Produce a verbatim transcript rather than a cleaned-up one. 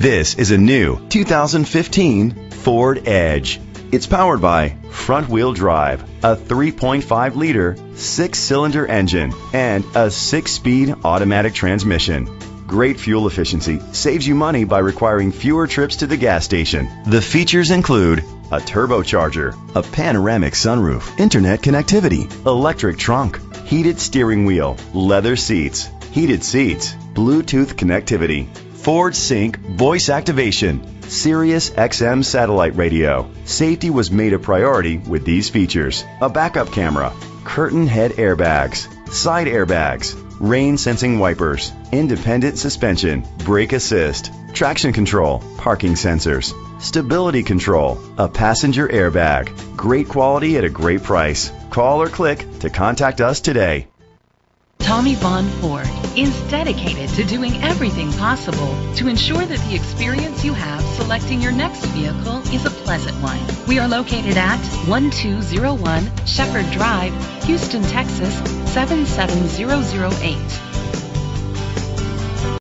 This is a new two thousand fifteen Ford Edge. It's powered by front-wheel drive, a three point five liter six-cylinder engine, and a six-speed automatic transmission. Great fuel efficiency saves you money by requiring fewer trips to the gas station. The features include a turbocharger, a panoramic sunroof, internet connectivity, electric trunk, heated steering wheel, leather seats, heated seats, Bluetooth connectivity, Ford Sync voice activation, Sirius X M satellite radio. Safety was made a priority with these features: a backup camera, curtain head airbags, side airbags, rain sensing wipers, independent suspension, brake assist, traction control, parking sensors, stability control, a passenger airbag. Great quality at a great price. Call or click to contact us today. Tommy Vaughn Ford is dedicated to doing everything possible to ensure that the experience you have selecting your next vehicle is a pleasant one. We are located at one two zero one Shepherd Drive, Houston, Texas seven seven zero zero eight.